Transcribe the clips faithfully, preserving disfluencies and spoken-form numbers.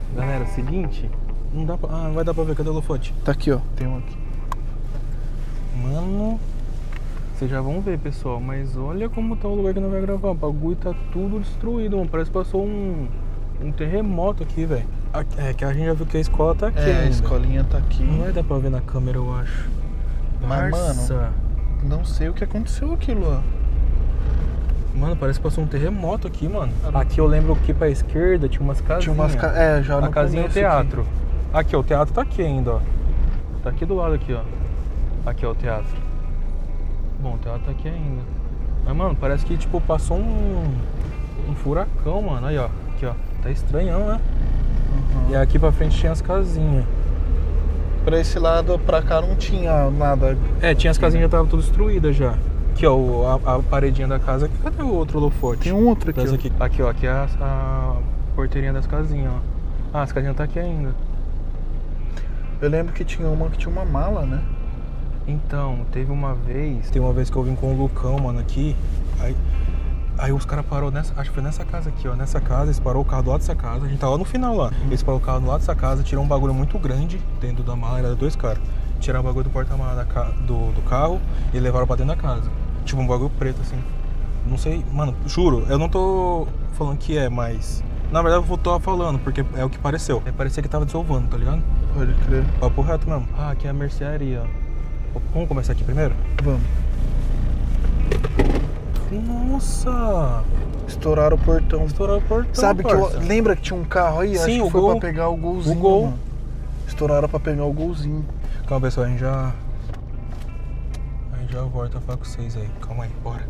Galera, seguinte, não dá pra... Ah, não vai dar pra ver, cadê o holofote? Tá aqui, ó, tem um aqui. Mano, vocês já vão ver, pessoal, mas olha como tá o lugar que não vai gravar. O bagulho tá tudo destruído, mano. Parece que passou um, um terremoto aqui, velho. É que a gente já viu que a escola tá aqui. É, ainda. a escolinha tá aqui. Não vai dar pra ver na câmera, eu acho. Mas, Parça. mano, não sei o que aconteceu aqui, Luan. Mano, parece que passou um terremoto aqui, mano. Aqui eu lembro que pra esquerda tinha umas casinhas. Tinha umas ca... É, já A no casinha e o começo teatro. Aqui. aqui, ó, o teatro tá aqui ainda, ó. Tá aqui do lado aqui, ó. Aqui, ó, o teatro. Bom, o teatro tá aqui ainda. Mas, mano, parece que, tipo, passou um... Um furacão, mano. Aí, ó. Aqui, ó. Tá estranhão, né? Uhum. E aqui pra frente tinha as casinhas. Pra esse lado, pra cá, não tinha nada. É, tinha as casinhas já tava tudo destruídas já. Aqui, ó, o- a, a paredinha da casa. Cadê o outro holofote? Tem um outro aqui, Essa ó. aqui. Aqui, ó. Aqui é a, a porteirinha das casinhas, ó. Ah, as casinhas tá aqui ainda. Eu lembro que tinha uma que tinha uma mala, né? Então, teve uma vez... Tem uma vez que eu vim com o Lucão, mano, aqui. Aí, aí os caras pararam nessa... Acho que foi nessa casa aqui, ó. Nessa casa, eles pararam o carro do lado dessa casa. A gente tava no final lá. Eles pararam o carro do lado dessa casa, tiraram um bagulho muito grande dentro da mala. Era dois caras. Tiraram o bagulho do porta-mala da ca- do, do carro e levaram pra dentro da casa. Tipo, um bagulho preto, assim. Não sei... Mano, juro, eu não tô falando que é, mas... Na verdade, eu tô falando, porque é o que pareceu. É, parecia que tava desovando, tá ligado? Pode crer. Papo reto mesmo. Ah, aqui é a mercearia, ó. Vamos começar aqui primeiro? Vamos. Nossa! Estouraram o portão. Estouraram o portão, Sabe que eu, parça. lembra que tinha um carro aí? Sim, Acho o que foi Gol. pra pegar o golzinho. O Gol. Mano. Estouraram pra pegar o golzinho. Calma, pessoal, a gente já... A gente já volta a falar com vocês aí. Calma aí, bora.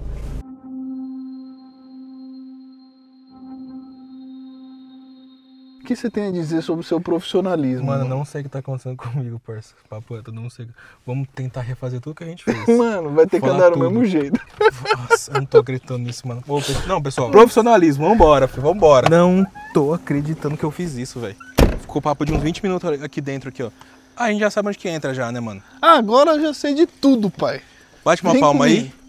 O que você tem a dizer sobre o seu profissionalismo? Mano, não sei o que tá acontecendo comigo, parça. Papo reto, não sei. Vamos tentar refazer tudo que a gente fez. Mano, vai ter que Falar andar do tudo. mesmo jeito. Nossa, eu não tô acreditando nisso, mano. Ô, pe- não, pessoal, profissionalismo, vambora, filho, vambora. Não tô acreditando que eu fiz isso, velho. Ficou papo de uns vinte minutos aqui dentro, aqui, ó. Ah, a gente já sabe onde que entra já, né, mano? Ah, agora eu já sei de tudo, pai. Bate uma Vem palma comigo. aí.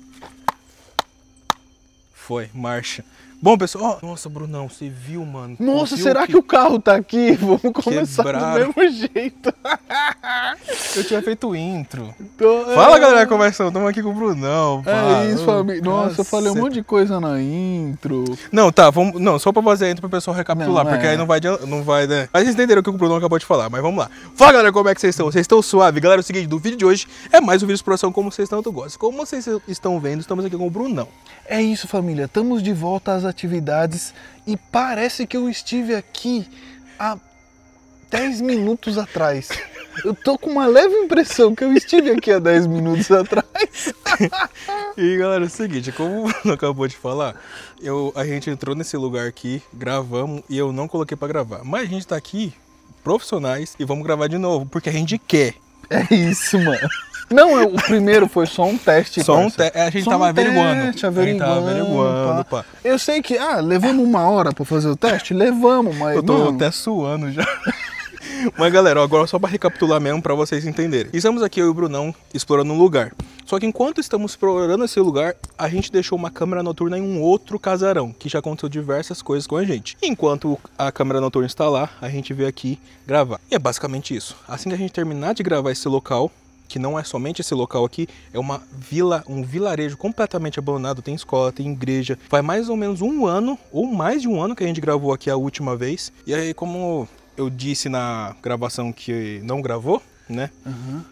Foi, marcha. Bom, pessoal, ó, nossa, Brunão, você viu, mano? Nossa, Viu será que... o carro tá aqui? Vamos começar Quebraram. do mesmo jeito. Eu tinha feito intro. Tô- Fala, é... galera, conversando. Estamos aqui com o Brunão. pá. É isso, Ô, família. Nossa, eu falei um caceta. monte de coisa na intro. Não, tá, vamos. Não, só pra fazer a intro pro pessoal recapitular, Não, porque é. aí não vai, adian- não vai, né? Mas vocês entenderam o que o Brunão acabou de falar, mas vamos lá. Fala, galera, como é que vocês estão? Vocês estão suave? Galera, é o seguinte, do vídeo de hoje é mais um vídeo de exploração como vocês tanto gostam. Como vocês estão vendo, estamos aqui com o Brunão. É isso, família. Estamos de volta às atividades e parece que eu estive aqui há dez minutos atrás. Eu tô com uma leve impressão que eu estive aqui há dez minutos atrás. E galera, é o seguinte, como o Bruno acabou de falar, eu, a gente entrou nesse lugar aqui, gravamos e eu não coloquei pra gravar. Mas a gente tá aqui, profissionais, e vamos gravar de novo, porque a gente quer. É isso, mano. Não, eu- o primeiro foi só um teste, Só um parça. teste, a gente Só tava um averiguando. teste, A gente tava averiguando, averiguando, pá. pá. Eu sei que, ah, levamos uma hora pra fazer o teste? Levamos, mas... Eu tô mano, até suando já. Mas galera, ó, agora só pra recapitular mesmo, pra vocês entenderem. Estamos aqui, eu e o Brunão, explorando um lugar. Só que enquanto estamos explorando esse lugar, a gente deixou uma câmera noturna em um outro casarão, que já aconteceu diversas coisas com a gente. Enquanto a câmera noturna está lá, a gente veio aqui gravar. E é basicamente isso. Assim que a gente terminar de gravar esse local, que não é somente esse local aqui, é uma vila, um vilarejo completamente abandonado, tem escola, tem igreja. Faz mais ou menos um ano, ou mais de um ano que a gente gravou aqui a última vez. E aí, como eu disse na gravação que não gravou, né? Uhum.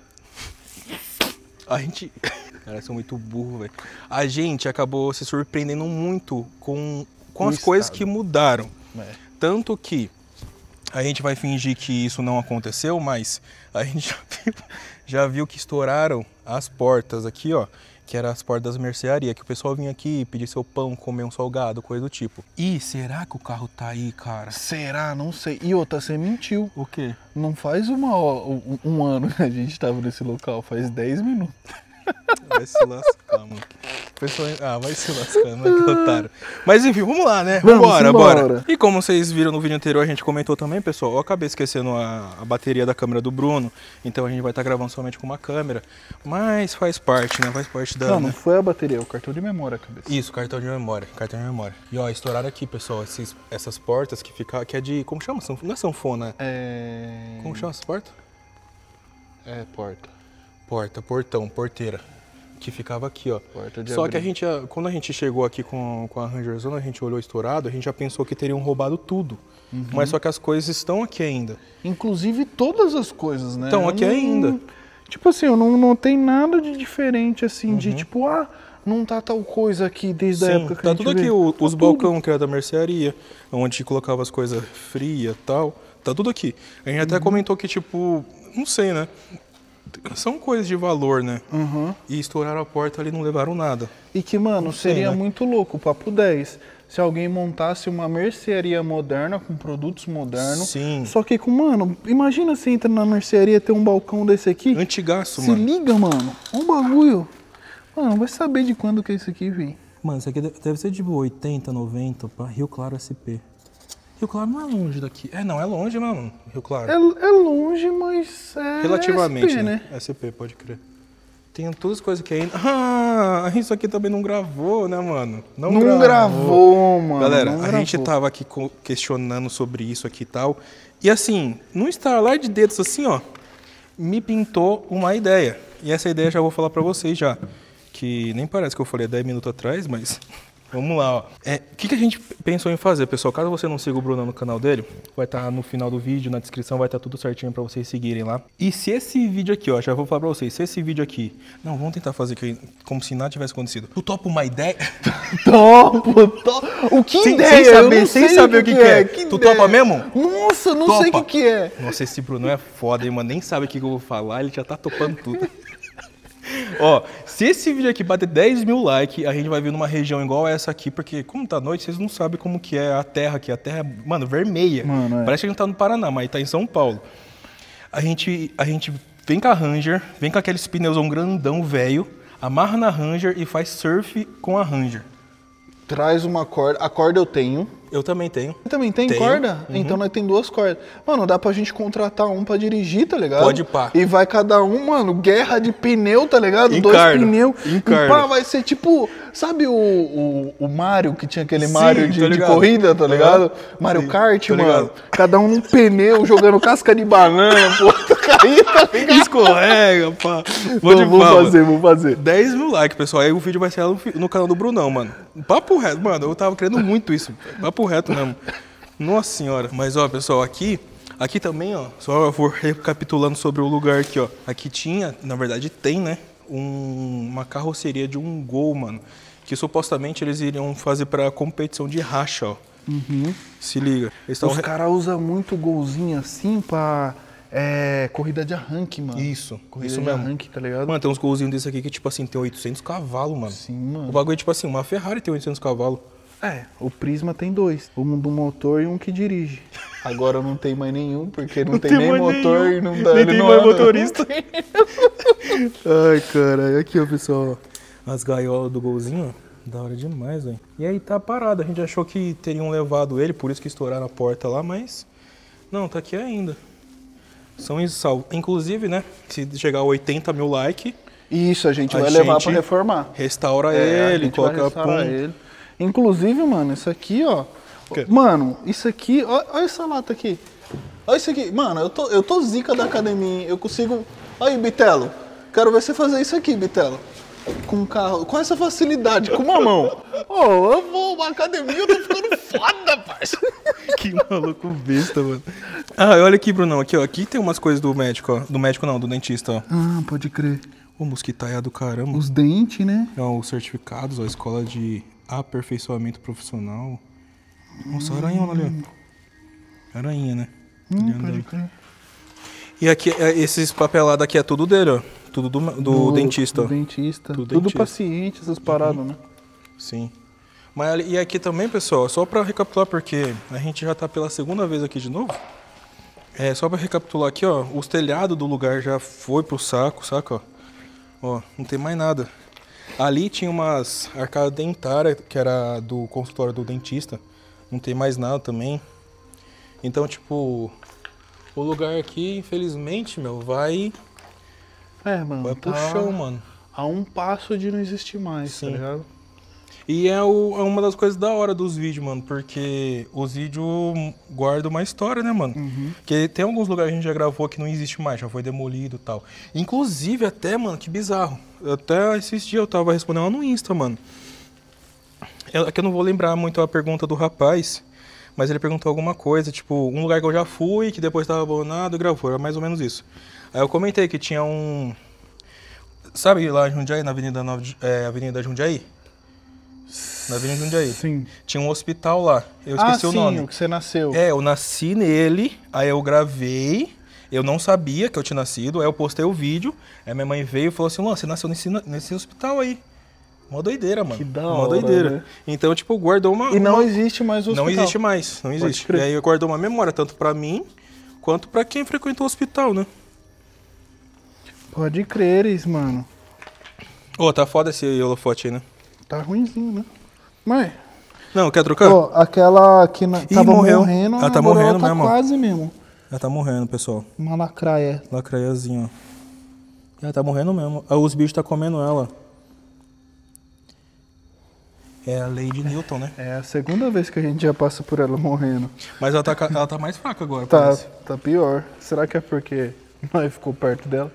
A gente... Cara, são muito burro, velho. A gente acabou se surpreendendo muito com, com O as coisas estado. que mudaram. É. Tanto que a gente vai fingir que isso não aconteceu, mas a gente já viu, já viu que estouraram as portas aqui, ó. Que eram as portas das mercearias, que o pessoal vinha aqui pedir seu pão, comer um salgado, coisa do tipo. E será que o carro tá aí, cara? Será? Não sei. E outra, você mentiu. O quê? Não faz uma, ho- um, um ano que a gente tava nesse local, faz dez minutos. Vai se lascar, mano. Pessoal, ah, vai se lascando, né, que otário. Mas enfim, vamos lá, né? Vamos Vambora, embora. bora. E como vocês viram no vídeo anterior, a gente comentou também, pessoal, eu acabei esquecendo a, a bateria da câmera do Bruno, então a gente vai estar gravando somente com uma câmera, mas faz parte, né? Faz parte da... Não, não né? foi a bateria, é o cartão de memória, cabeça. Isso, cartão de memória, cartão de memória. E ó, estouraram aqui, pessoal, esses, essas portas que fica, que é de, como chama? Não é sanfona, É... como chama essa porta? É, porta. Porta, portão, porteira. Que ficava aqui, ó. Porta de Só abrir. que a gente, quando a gente chegou aqui com, com a Ranger Zone, a gente olhou estourado, a gente já pensou que teriam roubado tudo. Uhum. Mas só que as coisas estão aqui ainda. Inclusive todas as coisas, né? Estão aqui Eu não- ainda. Tipo assim, eu não notei nada de diferente, assim, de Uhum. tipo, ah, não tá tal coisa aqui desde a Sim, época que a tá gente tudo aqui, veio. o- Tá os tudo. balcão que era da mercearia, onde colocava as coisas frias e tal. Tá tudo aqui. A gente até Uhum. comentou que, tipo, não sei, né? São coisas de valor, né? Uhum. E estouraram a porta ali e não levaram nada. E que, mano, sei, seria né? muito louco, papo dez, se alguém montasse uma mercearia moderna, com produtos modernos. Sim. Só que com, mano, imagina você entra na mercearia e tem um balcão desse aqui. Antigaço, Se mano. liga, mano, um bagulho. Mano, vai saber de quando que é isso aqui, velho. Mano, isso aqui deve ser de oitenta, noventa, pra Rio Claro S P. Rio Claro não é longe daqui. É, não, é longe, mano, Rio Claro. É, é longe, mas é Relativamente, S P, né? S P, pode crer. Tem todas as coisas que ainda... Ah, isso aqui também não gravou, né, mano? Não gravou, mano. Galera, não a gente gravou. tava aqui co- questionando sobre isso aqui e tal. E assim, num estalar de dedos assim, ó, me pintou uma ideia. E essa ideia eu já vou falar pra vocês já. Que nem parece que eu falei dez minutos atrás, mas... Vamos lá, ó. É, o que, que a gente pensou em fazer, pessoal? Caso você não siga o Bruno no canal dele, vai estar no final do vídeo, na descrição, vai estar tudo certinho pra vocês seguirem lá. E se esse vídeo aqui, ó, já vou falar pra vocês, se esse vídeo aqui... Não, vamos tentar fazer aqui como se nada tivesse acontecido. Tu topa uma ideia? Topo, topo. O que Sem- ideia? sem Eu saber- não sem sei saber o que que é. Tu ideia? topa mesmo? Nossa, eu não sei o que Topa. que é. Nossa, esse Bruno é foda, hein, mano? Nem sabe o que que eu vou falar, ele já tá topando tudo. Ó, se esse vídeo aqui bater dez mil likes, a gente vai vir numa região igual a essa aqui, porque como tá noite, vocês não sabem como que é a terra aqui. A terra, mano, vermelha. Mano, é. Parece que a gente tá no Paraná, mas tá em São Paulo. A gente, a gente vem com a Ranger, vem com aqueles pneuzão grandão, velho, amarra na Ranger e faz surf com a Ranger. Traz uma corda. A corda eu tenho. Eu também tenho. Você também tem Tenho. corda? Uhum. Então nós tem duas cordas. Mano, dá pra gente contratar um pra dirigir, tá ligado? Pode pá. E vai cada um, mano, guerra de pneu, tá ligado? Encarna. Dois pneus. Encarna. E pá, vai ser tipo, sabe o, o, o Mario, que tinha aquele Sim, Mario tô de, de ligado. corrida, tá ligado? Uhum. Mario Sim, Kart, tô mano. ligado. Cada um num pneu, jogando casca de banana, pô, cair, tá ligado? Escorrega, pá. Vou Vou, de vou fala. fazer, vou fazer. dez mil likes, pessoal. Aí o vídeo vai ser lá no, fi- no canal do Brunão, mano. Papo reto, mano. Eu tava querendo muito isso. Papo reto mesmo. Nossa senhora. Mas, ó, pessoal, aqui... Aqui também, ó. Só eu vou recapitulando sobre o lugar aqui, ó. Aqui tinha, na verdade tem, né? Um, uma carroceria de um Gol, mano. Que supostamente eles iriam fazer pra competição de racha, ó. Uhum. Se liga. Eles tavam Os re- caras usam muito golzinho assim pra é, corrida de arranque, mano. Isso, Corrida isso de mesmo. arranque, tá ligado? Mano, tem uns golzinhos desse aqui que, tipo assim, tem oitocentos cavalos, mano. Sim, O mano. bagulho é tipo assim, uma Ferrari tem oitocentos cavalos. É, o Prisma tem dois. Um do motor e um que dirige. Agora não tem mais nenhum, porque não, tem, nem mais motor nenhum. e não dá. Nem ele tem não mais anda. motorista. Ai, cara, aqui, ó, pessoal. As gaiolas do golzinho, ó. Da hora demais, velho. E aí tá parado. A gente achou que teriam levado ele, por isso que estouraram a porta lá, mas... Não, tá aqui ainda. São salvos. Inclusive, né, se chegar a oitenta mil likes, Isso, a gente A vai levar gente pra reformar. restaura É, a ele, gente vai coloca restaurar pum. ele. Inclusive, mano, isso aqui, ó. quê? Mano, isso aqui, ó, olha essa lata aqui. Olha isso aqui. Mano, eu tô, eu tô zica da academia. Eu consigo. Olha aí, Bitelo. Quero ver você fazer isso aqui, Bitelo. Com um carro, com essa facilidade, com uma mão. Ô, eu vou pra academia, eu tô ficando foda, parça. Que maluco besta, mano. Ah, olha aqui, Brunão. Aqui, ó. Aqui tem umas coisas do médico, ó. Do médico não, do dentista, ó. Ah, pode crer. O mosquitaia do caramba. Os dentes, né? Ó, os certificados, ó. Escola de aperfeiçoamento profissional. Nossa, aranhona ali, ó. Aranha, né? Ali Hum, andando. pode crer. E aqui, é, esses papelados aqui é tudo dele, ó. Tudo do, do, dentista, Do ó. dentista. Do Tudo dentista. paciente, essas paradas, né? Sim. Mas ali- e aqui também, pessoal, só pra recapitular, porque a gente já tá pela segunda vez aqui de novo. É, só pra recapitular aqui, ó, os telhados do lugar já foi pro saco, saca, ó. Ó, não tem mais nada. Ali tinha umas arcadas dentárias, que era do consultório do dentista. Não tem mais nada também. Então, tipo, o lugar aqui, infelizmente, meu, vai, É, mano. vai pro tá chão, mano. A um passo de não existir mais, Sim. tá ligado? E é, o- é uma das coisas da hora dos vídeos, mano, porque os vídeos guardam uma história, né, mano? Uhum. Porque tem alguns lugares que a gente já gravou que não existe mais, já foi demolido e tal. Inclusive, até, mano, que bizarro. Até esses dias eu tava respondendo lá no Insta, mano. Eu, é que eu não vou lembrar muito a pergunta do rapaz, mas ele perguntou alguma coisa, tipo, um lugar que eu já fui, que depois tava abandonado e gravou, era mais ou menos isso. Aí eu comentei que tinha um... Sabe lá em Jundiaí, na Avenida, Nova, é, Avenida Jundiaí? Na Avenida Jundiaí. Sim. Tinha um hospital lá, eu esqueci ah, o nome. sim, o que você nasceu. É, eu nasci nele, aí eu gravei, eu não sabia que eu tinha nascido, aí eu postei o vídeo, aí minha mãe veio e falou assim, Luan, você nasceu nesse, nesse hospital aí. Mó doideira, mano. Que da Mó hora, doideira. né? Então, tipo, guardou uma... E não uma... existe mais o hospital. Não existe mais, não existe. crer. E aí guardou uma memória, tanto pra mim, quanto pra quem frequentou o hospital, né? Pode crer, mano. Ô, tá foda esse holofote aí, né? Tá ruimzinho, né? Mas... Não, quer trocar? Ó, aquela que na... Ih, tava morreu. morrendo, Ela tá agora morrendo ela tá mesmo, ó. quase mesmo. Ela tá morrendo, pessoal. Uma lacraia. Lacraiazinha, ó. Ela tá morrendo mesmo. Ah, os bichos tá comendo ela. É a lei de Newton, né? É a segunda vez que a gente já passa por ela morrendo. Mas ela tá, ca- ela tá mais fraca agora, Tá, parece. tá pior. Será que é porque nós ficou perto dela?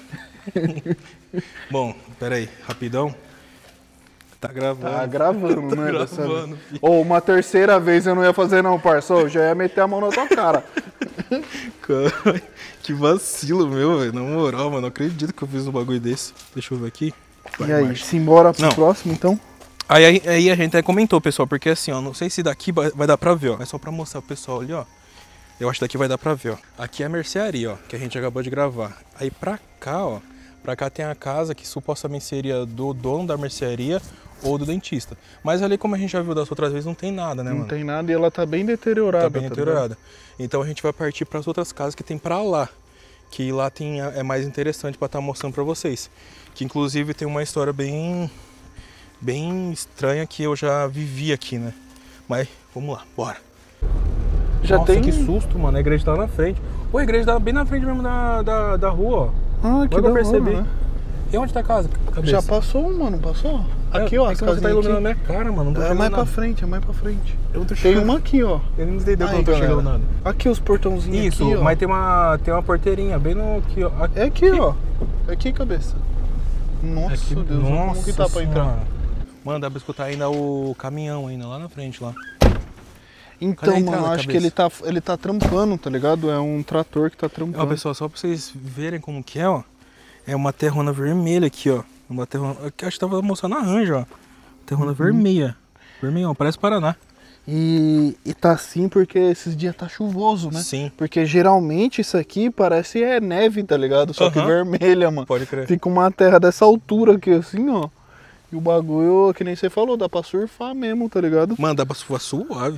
Bom, pera aí, rapidão. Tá gravando. Tá gravando, Tá né? dessa gravando, vez. filho. Ou uma terceira vez eu não ia fazer não, parça. Eu já ia meter a mão na tua cara. Cara, que vacilo meu, velho. Na moral, mano, não acredito que eu fiz um bagulho desse. Deixa eu ver aqui. Vai, E aí, marcha. simbora pro Não. próximo, então? Aí, aí, aí a gente até comentou, pessoal, porque assim, ó, não sei se daqui vai vai dar pra ver, ó. É só pra mostrar pro pessoal ali, ó. Eu acho que daqui vai dar pra ver, ó. Aqui é a mercearia, ó, que a gente acabou de gravar. Aí pra cá, ó, pra cá tem a casa que supostamente seria do dono da mercearia ou do dentista. Mas ali, como a gente já viu das outras vezes, não tem nada, né, Não mano? tem nada e ela tá bem deteriorada. Tá bem ligado? deteriorada. Então a gente vai partir para as outras casas que tem para lá, que lá tem é mais interessante para estar mostrando para vocês. Que inclusive tem uma história bem bem estranha que eu já vivi aqui, né? Mas vamos lá, bora. Já Nossa, tem... que susto, mano. A igreja tá lá na frente. Pô, a igreja tá bem na frente mesmo da, da, da rua, ó. Ah, que Agora da eu percebi. hora, né? E onde tá a casa, cabeça? Já passou, mano, passou? Aqui, ó, é as que você casinhas tá iluminando a aqui. minha cara, mano. Não tô É chegando mais pra nada. frente, é mais pra frente. Eu não tô Tem chegando. uma aqui, ó. Ele não entendeu que eu Aí, não tô galera. chegando nada. Aqui os portãozinhos Isso, aqui, ó. mas tem uma, tem uma porteirinha bem no... Aqui, ó. É aqui, ó. Aqui, cabeça. Nossa, Aqui- Deus, olha como que tá pra entrar. Senhora. Mano, dá pra escutar ainda o caminhão ainda lá na frente, lá. Então, Cadê a entrada, mano, eu acho que cabeça? ele tá, ele tá trampando, tá ligado? É um trator que tá Ó, trampando. pessoal, só pra vocês verem como que é, ó. É uma terrona vermelha aqui, ó. Uma terrona... Aqui, acho que tava mostrando a Ranja, ó. Terrona Uhum. vermelha. Vermelhão, parece Paraná. E, e tá assim porque esses dias tá chuvoso, né? Sim, Porque geralmente isso aqui parece é neve, tá ligado? Só que Aham. vermelha, mano. pode crer. Fica uma terra dessa altura aqui, assim, ó. E o bagulho, que nem você falou, dá pra surfar mesmo, tá ligado? Mano, dá pra surfar suave.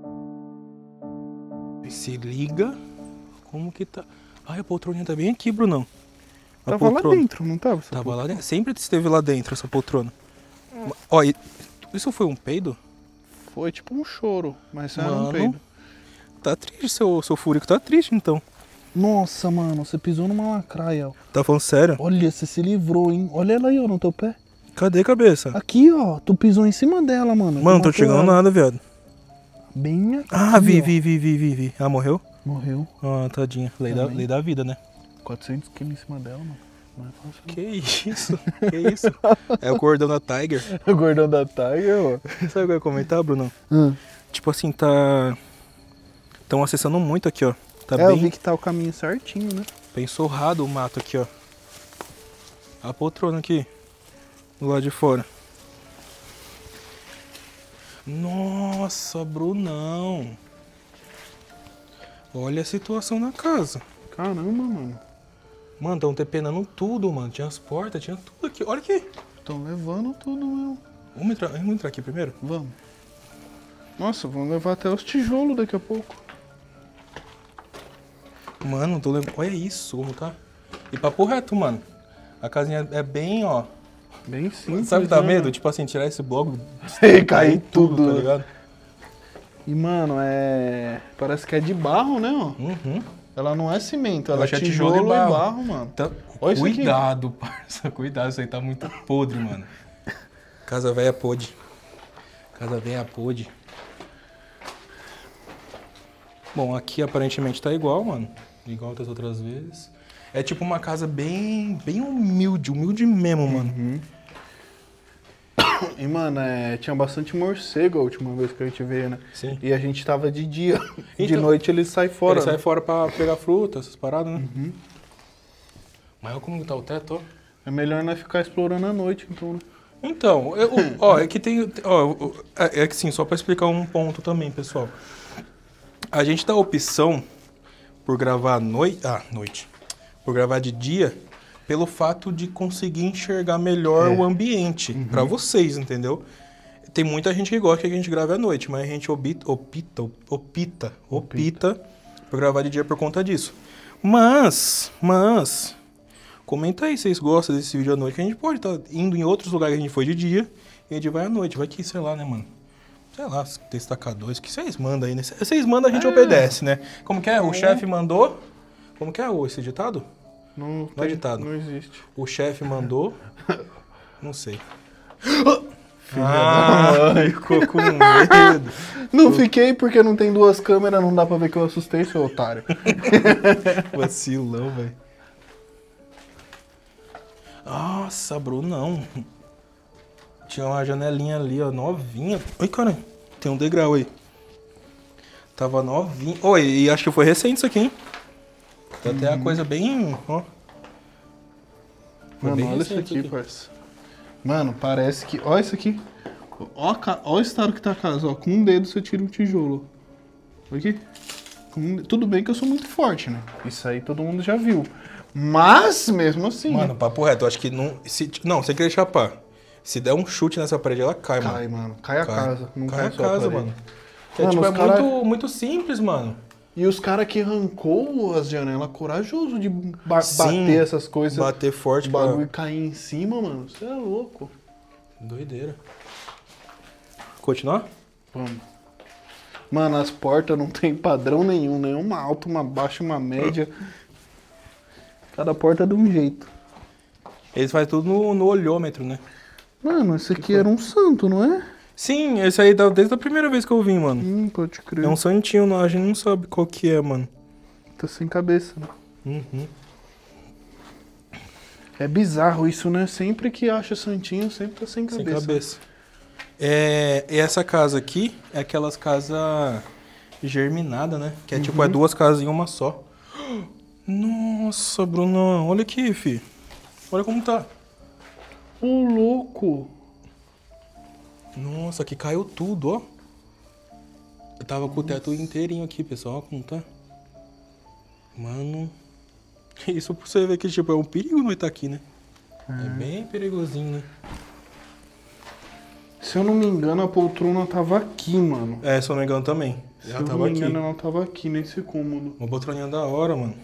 Se liga como que tá... Ai, a poltroninha tá bem aqui, Brunão. A Tava lá poltrona. dentro, não tava? essa Tava porra? lá dentro. Sempre esteve lá dentro essa poltrona. Ó, e... isso foi um peido? Foi tipo um choro, mas era um Mano, peido. tá triste, seu, seu fúrico tá triste, então. Nossa, mano, você pisou numa lacraia, ó. Tá falando sério? Olha, você se livrou, hein? Olha ela aí, ó, no teu pé. Cadê, cabeça? Aqui, ó, tu pisou em cima dela, mano. Mano, não tô Matou chegando ela. nada, viado. Bem aqui, Ah, vi, ó. vi, vi, vi, vi, vi. Ela morreu? Morreu. Ah, tadinha. Lei da, Também. lei da vida, né? quatrocentos quilos em cima dela, mano. Não é fácil. Que isso? Que isso? É o cordão da Tiger. O gordão da Tiger, ó. Sabe o que eu ia comentar, Bruno? Hum. Tipo assim, tá... Estão acessando muito aqui, ó. Tá É, eu vi bem, que tá o caminho certinho, né? bem surrado o mato aqui, ó. A poltrona aqui. Do lado de fora. Nossa, Brunão. Olha a situação na casa. Caramba, mano. Mano, estão depenando tudo, mano. Tinha as portas, tinha tudo aqui. Olha aqui. Estão levando tudo, meu. Vamos entrar, vamos entrar aqui primeiro? Vamos. Nossa, vamos levar até os tijolos daqui a pouco. Mano, tô lembrando. Olha isso, como tá. E papo reto, mano. A casinha é bem, ó. Bem simples. Sabe que dá né, medo? mano? Tipo assim, tirar esse bloco... E cair tudo. tá ligado? E, mano, é... Parece que é de barro, né, ó? Uhum. Ela não é cimento, ela é acho que é tijolo, tijolo e e barro, barro. mano. Então, Olha isso aqui. cuidado, parça. Cuidado, isso aí tá muito podre, mano. Casa velha podre. Casa velha podre. Bom, aqui aparentemente tá igual, mano. Igual das outras vezes. É tipo uma casa bem, bem humilde, humilde mesmo, mano. Uhum. E, mano, é, tinha bastante morcego a última vez que a gente veio, né? Sim. E a gente tava de dia. de Então, noite eles saem fora. Ele sai fora pra pegar fruta, essas paradas, né? Uhum. Mas olha como tá o teto, ó. É melhor nós ficar explorando à noite, então, né? Então, eu, ó, é que tem... Ó, é, é que sim, só pra explicar um ponto também, pessoal. A gente dá a opção por gravar à noite... Ah, noite. Por gravar de dia, pelo fato de conseguir enxergar melhor É. o ambiente. Uhum. Pra vocês, entendeu? Tem muita gente que gosta que a gente grave à noite, mas a gente opta, opta, opta, opta por gravar de dia por conta disso. Mas, mas... Comenta aí se vocês gostam desse vídeo à noite, que a gente pode estar indo em outros lugares que a gente foi de dia e a gente vai à noite. Vai que, sei lá, né, mano? Sei lá, destacadores, que vocês mandam aí, né? Vocês mandam, a gente É. obedece, né? Como que é? O É. chefe mandou... Como que é o- esse ditado? Não, Não é ditado. Não existe. O chefe mandou... Não sei. Filha Ah, da mãe. ficou com medo. Não fiquei porque não tem duas câmeras, não dá pra ver que eu assustei, seu otário. Vacilão, velho. Nossa, Brunão. Tinha uma janelinha ali, ó, novinha. Oi, cara, tem um degrau aí. Tava novinho. Oi, e acho que foi recente isso aqui, hein? Tá até a coisa bem, ó. Foi Mano, bem olha isso recente aqui, parça. Mano, parece que... Olha isso aqui. Ó, a ca- ó o estado que tá a casa, ó. Com um dedo você tira um tijolo. Olha aqui. Com um de- Tudo bem que eu sou muito forte, né? Isso aí todo mundo já viu. Mas, mesmo assim... Mano, papo reto, eu acho que não... Se, não, sem querer chapar. Se der um chute nessa parede, ela cai, mano. Cai, mano. Cai a Cai. casa. Não Cai cai a só a casa, parede. mano. Que é, Mano, tipo, é os cara- muito, muito simples, mano. E os caras que arrancou as janelas, corajoso de ba- Sim, bater essas coisas, Bater forte o pra... bagulho cair em cima, mano. Você é louco. Doideira. Continuar? Vamos. Mano, as portas não tem padrão nenhum, né? Uma alta, uma baixa, uma média. Cada porta é de um jeito. Eles fazem tudo no, no olhômetro, né? Mano, esse aqui era um santo, não é? Sim, esse aí dá desde a primeira vez que eu vim, mano. Hum, pode crer. É um santinho, não, a gente não sabe qual que é, mano. Tá sem cabeça, né? Uhum. É bizarro isso, né? Sempre que acha santinho, sempre tá sem Sem cabeça. cabeça. É, e essa casa aqui é aquelas casas germinadas, né? Que é tipo, Uhum. é duas casas em uma só. Nossa, Brunão, olha aqui, fi. Olha como tá. Ô, louco! Nossa, aqui caiu tudo, ó. Eu tava com o teto inteirinho aqui, pessoal. Olha como tá. Mano. Isso pra você ver que, tipo, é um perigo não estar aqui, né? É bem perigosinho, né? Se eu não me engano, a poltrona tava aqui, mano. É, se eu não me engano também. Se Já eu tava não me aqui. engano, ela tava aqui nesse cômodo. Uma poltroninha da hora, mano.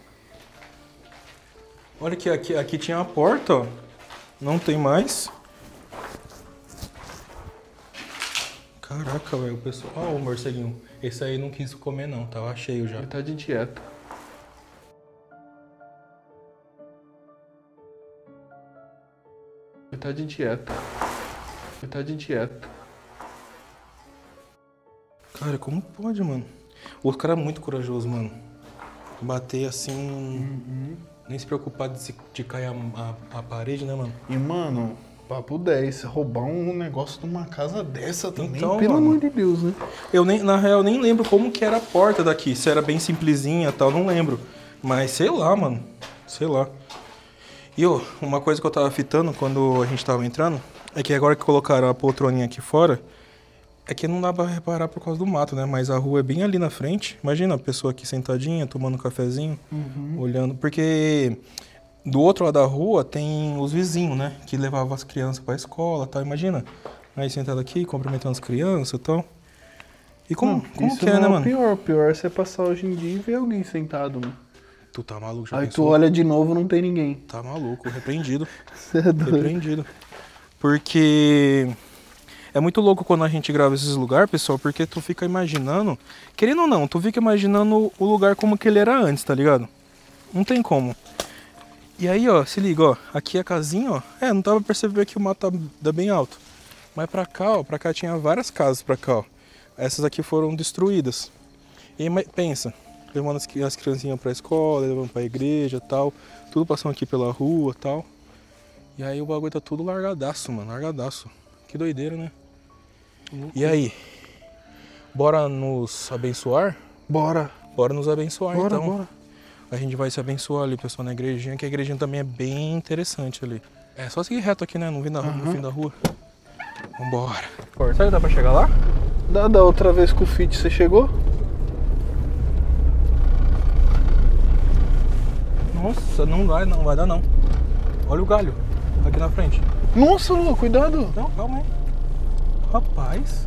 Olha aqui, aqui, aqui tinha a porta, ó. Não tem mais. Caraca, velho, o pessoal... Ó o morceguinho. Esse aí não quis comer não, tava cheio já. Ele tá de dieta. Ele tá de dieta. Ele tá de dieta. Cara, como pode, mano? O cara é muito corajoso, mano. Bater assim... Uhum. Nem se preocupar de, se, de cair a, a, a parede, né, mano? E, mano, papo dez, roubar um negócio de uma casa dessa também, Então, pelo mano. amor de Deus, né? Eu nem, na real, nem lembro como que era a porta daqui. Se era bem simplesinha e tal, não lembro. Mas sei lá, mano. Sei lá. E, ó, uma coisa que eu tava fitando quando a gente tava entrando é que agora que colocaram a poltroninha aqui fora, é que não dá pra reparar por causa do mato, né? Mas a rua é bem ali na frente. Imagina a pessoa aqui sentadinha, tomando um cafezinho, Uhum. olhando. Porque do outro lado da rua tem os vizinhos, né? Que levavam as crianças pra escola e tal. Imagina. Aí sentado aqui, cumprimentando as crianças e tal. E como, Não, como isso que é, não né, é o mano? pior. O pior é você passar hoje em dia e ver alguém sentado, mano. Tu tá maluco, já Aí pensou? tu olha de novo, não tem ninguém. Tá maluco, repreendido. Você é doido. Repreendido. Porque é muito louco quando a gente grava esses lugares, pessoal, porque tu fica imaginando, querendo ou não, tu fica imaginando o lugar como que ele era antes, tá ligado? Não tem como. E aí, ó, se liga, ó, aqui a casinha, ó, é, não dava pra perceber que o mato tá, tá bem alto. Mas pra cá, ó, pra cá tinha várias casas pra cá, ó. Essas aqui foram destruídas. E aí, pensa, levando as, as criancinhas pra escola, levando pra igreja e tal, tudo passando aqui pela rua e tal. E aí o bagulho tá tudo largadaço, mano, largadaço. Que doideira, né? Uhum. E aí? Bora nos abençoar? Bora. Bora nos abençoar, Bora, então. bora. A gente vai se abençoar ali, pessoal, na igrejinha, que a igrejinha também é bem interessante ali. É só seguir reto aqui, né? Não vir na, uhum. no fim da rua. Vambora. Será que dá pra chegar lá? Da, da outra vez com o Fit, você chegou? Nossa, não vai, não vai dar não. Olha o galho aqui na frente. Nossa, Lu, cuidado. Não, calma aí. Rapaz.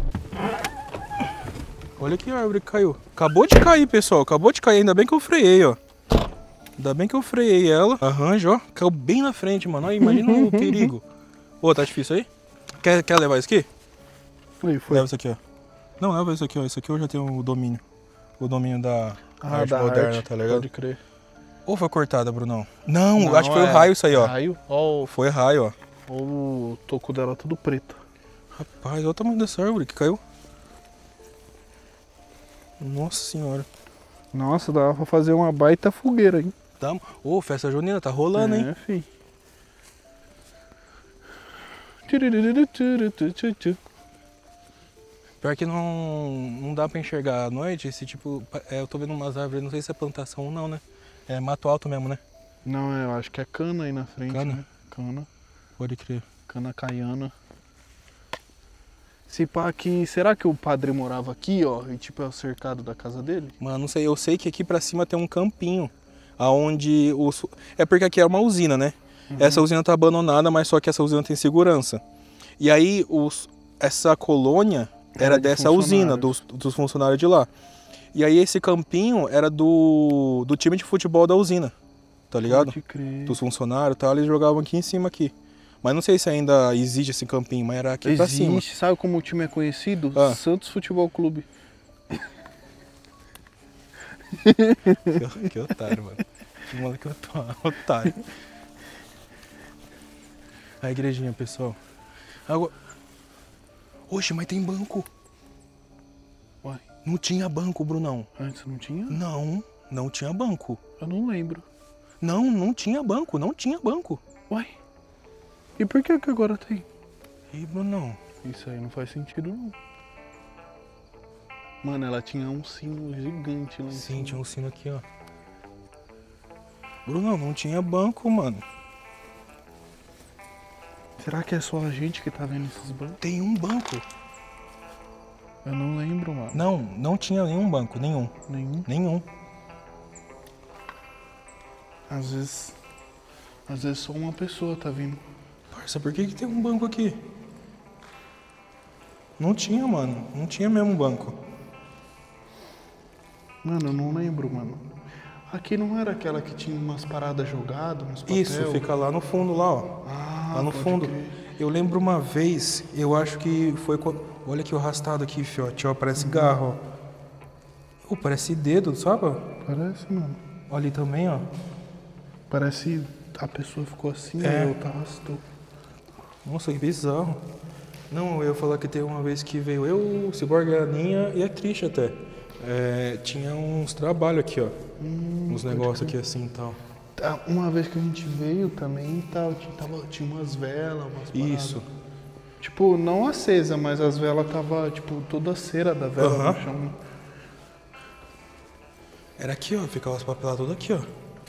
Olha que árvore que caiu. Acabou de cair, pessoal. Acabou de cair. Ainda bem que eu freiei, ó. Ainda bem que eu freiei ela. Arranjo, ó. Caiu bem na frente, mano. Olha, imagina o perigo. Ô, tá difícil aí? Quer, quer levar isso aqui? Foi, foi. Leva isso aqui, ó. Não, leva isso aqui, ó. Isso aqui eu já tenho o domínio. O domínio da ah, arte da moderna, arte. Tá ligado? Pode crer. Ou foi cortada, Brunão? Não, Não, acho que foi é o raio isso aí, ó. Raio? Ó, foi raio, ó. Ó o toco dela tudo preto. Rapaz, olha o tamanho dessa árvore que caiu. Nossa senhora. Nossa, dava pra fazer uma baita fogueira, hein? Tá. Ô, oh, festa junina, tá rolando, é, hein? É, fi. Pior que não, não dá pra enxergar à noite, esse tipo, é, eu tô vendo umas árvores, não sei se é plantação ou não, né? É mato alto mesmo, né? Não, eu acho que é cana aí na frente, Cana? né? Cana. Pode crer. Cana caiana. Se pá aqui, será que o padre morava aqui, ó, e tipo é o cercado da casa dele? Mano, não sei, eu sei que aqui pra cima tem um campinho, aonde os... É porque aqui é uma usina, né? Uhum. Essa usina tá abandonada, mas só que essa usina tem segurança. E aí, os... essa colônia era, era de dessa usina, dos, dos funcionários de lá. E aí esse campinho era do, do time de futebol da usina, tá ligado? Pode crer. Dos funcionários e tal, eles jogavam aqui em cima aqui. Mas não sei se ainda existe esse campinho, mas era aqui existe, pra cima. Sabe como o time é conhecido? Ah. Santos Futebol Clube. que, que otário, mano. Que moleque otário. A igrejinha, pessoal. Agora... Oxe, mas tem banco. Uai. Não tinha banco, Brunão. Antes não tinha? Não, não tinha banco. Eu não lembro. Não, não tinha banco, não tinha banco. Uai. E por que que agora tem? Ih, Brunão. Isso aí não faz sentido, não. Mano, ela tinha um sino gigante lá em Sim, cima. tinha um sino aqui, ó. Brunão, não tinha banco, mano. Será que é só a gente que tá vendo esses bancos? Tem um banco. Eu não lembro, mano. Não, não tinha nenhum banco, nenhum. Nenhum? Nenhum. Às vezes... Às vezes só uma pessoa tá vindo. Parça, por que que tem um banco aqui? Não tinha, mano. Não tinha mesmo banco. Mano, eu não lembro, mano. Aqui não era aquela que tinha umas paradas jogadas, uns papel? Isso, fica lá no fundo, lá, ó. Ah, lá no fundo. Crer. Eu lembro uma vez, eu acho que foi... Olha aqui o arrastado aqui, fiote, ó. Parece uhum. garro, ó. Oh, parece dedo, sabe? Parece, mano. Olha ali também, ó. Parece... A pessoa ficou assim, é. e eu arrastou. Nossa, que bizarro. Não, eu ia falar que teve uma vez que veio eu, o Cyborg, a Aninha e a Trish até. É, tinha uns trabalhos aqui, ó. Hum, uns negócios aqui assim e tal. Uma vez que a gente veio também, tal, tinha, tava, tinha umas velas, umas paradas. Isso. Tipo, não acesa, mas as velas tava, tipo, toda a cera da vela uhum. no chão. Era aqui, ó. Ficava as papeladas todas aqui, ó.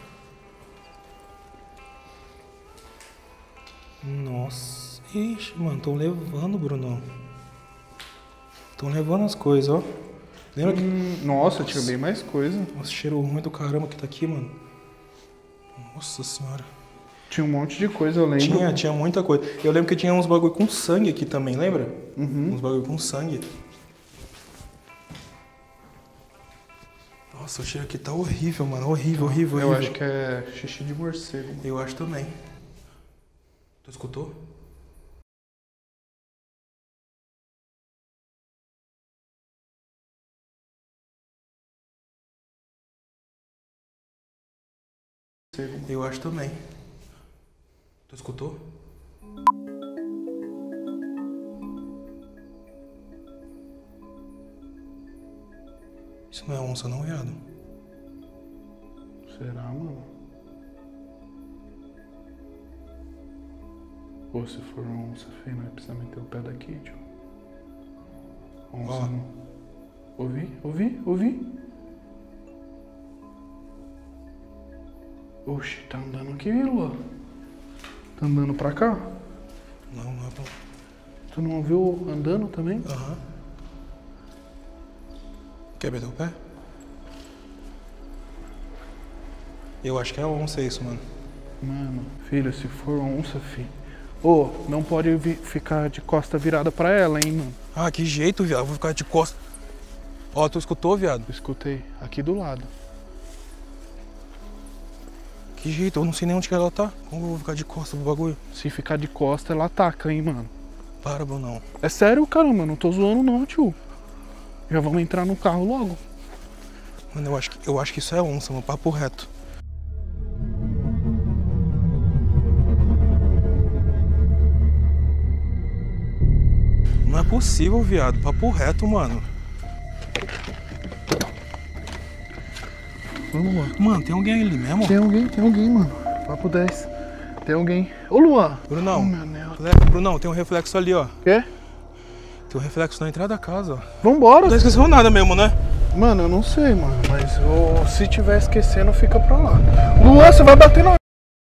Nossa. Ixi, mano, tão levando, Brunão. Tão levando as coisas, ó. Lembra hum, que... Nossa, tinha bem mais coisa. Nossa, cheiro ruim do caramba que tá aqui, mano. Nossa senhora. Tinha um monte de coisa, eu lembro. Tinha, tinha muita coisa. Eu lembro que tinha uns bagulho com sangue aqui também, lembra? Uhum. Uns bagulho com sangue. Nossa, o cheiro aqui tá horrível, mano. Horrível, horrível, Eu horrível. acho que é xixi de morcego. Mano. Eu acho também. Tu escutou? Eu acho também. Tu escutou? Isso não é onça não, viado? Será, mano? Pô, se for uma onça feia, nós precisamos meter o pé daqui, tio. Onça Ó. não. Ouvi? Ouvi? Ouvi? Oxi, tá andando aqui, Lua. Tá andando pra cá? Não, não é pra... Tu não ouviu andando também? Aham. Quer meter o pé? Eu acho que é onça isso, mano. Mano, filho, se for onça, filho. Ô, não pode vi- ficar de costa virada pra ela, hein, mano. Ah, que jeito, viado. Eu vou ficar de costas. Ó, tu escutou, viado? Escutei, aqui do lado. Que jeito, eu não sei nem onde que ela tá. Como eu vou ficar de costas pro bagulho? Se ficar de costa, ela ataca, hein, mano. Para, Brunão. É sério, caramba, não tô zoando não, tio. Já vamos entrar no carro logo. Mano, eu acho que, eu acho que isso é onça, mano. Papo reto. Não é possível, viado. Papo reto, mano. Vamos lá. Mano, tem alguém ali mesmo? Tem alguém, tem alguém, mano. Papo dez. Tem alguém. Ô, Luan. Brunão. Oh, meu Deus. Leva, Brunão, tem um reflexo ali, ó. Quê? Tem um reflexo na entrada da casa, ó. Vambora. Não esqueceu nada mesmo, né? Mano, eu não sei, mano. Mas ô, se tiver esquecendo, fica pra lá. Luan, você vai bater na...